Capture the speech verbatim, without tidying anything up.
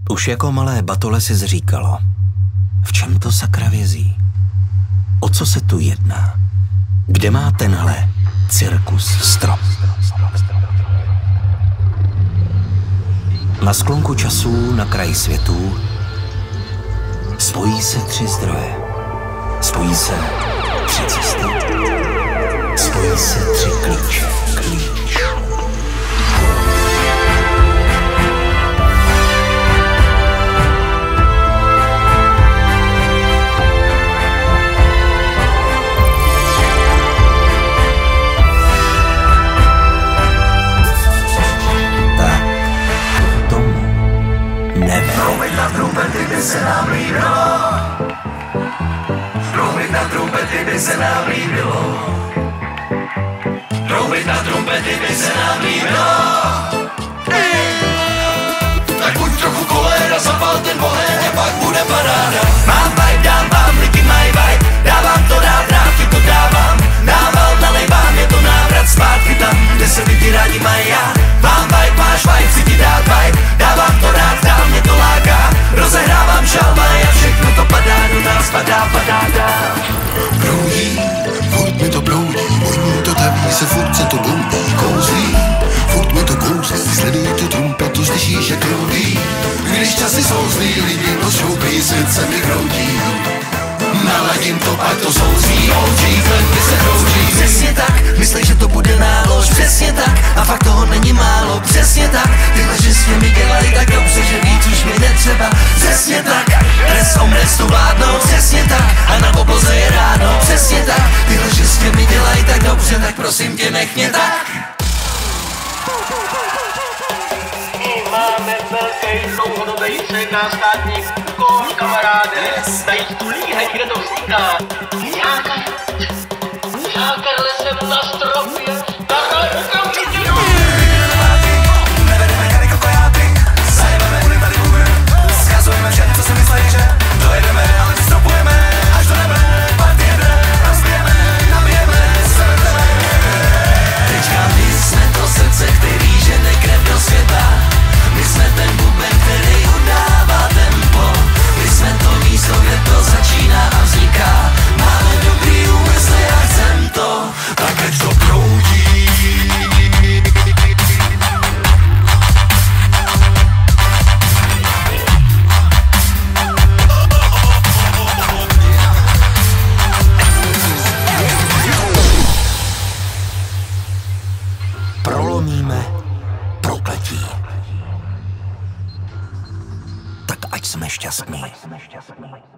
Už jako malé batole si zříkalo, v čem to sakra vězí? O co se tu jedná? Kde má tenhle cirkus strop? Na sklonku časů, na kraji světů, spojí se tři zdroje. Spojí se tři cesty. Spojí se tři klíče. Klíč. Troubit na trumpety by se nám líbilo. Troubit na trumpety by se nám líbilo. Troubit na trumpety by se nám líbilo. Tak buď trochu koléra, zapal ten bohén a pak bude paráda. Mám vibe, dám vám, lidi mají vibe. Dávám to rád, rád ti to dávám. Nával, nalej vám, je to návrat zpátky tam, kde se lidi rádi mají já. Mám vibe, máš vibe, chci ti dát vibe. Dávám to rád, dál mě to láká. Rozehrávám šalmaj a všechno to padá do nás, padá, padá, dá. Proudí, furt mi to proudí, voní to taví se, furt se to boudí, kouzlí. Furt mi to kouzlí, sleduj tu trumpetu, slyšíš jak roudí. Když časy jsou zlý, lidi rozšoupí, svět se mi kroutí. Naladím to, pak to souzí, olčí, klenby se krouží. Přesně tak, myslej, že to bude nálož, přesně tak. A fakt toho není málo, přesně tak. Tyhle žesně mi dělají tak dobře, že víc už mi netřeba. Přesně tak, res omres to vládnou, přesně tak. A na obloze je ráno, přesně tak. Tyhle žesně mi dělají tak dobře, tak prosím tě, nech mě tak. Máme velký dlouhodobý C K státní úkol, kamaráde. Najít tu líheň, kde to vzniká. Nějaká, nějaká lesem na stropě. Takhle okamžitě jdu. Nevedeme kary jako jápy, zajebeme uny tady boomer. Zkazujeme všem, co si myslí, že dojedeme, ale vystropujeme až do nebe. Party jede, rozbijeme, nabijeme, svedeme. Teďka my jsme to srdce, který žene krev do světa. My jsme ten buben, který udává tempo. My jsme to místo, kde to začíná a vzniká. Máme dobrý úmysly a chcem to, tak ať to proudí. Prolomíme prokletí. Tak ať jsme šťastní.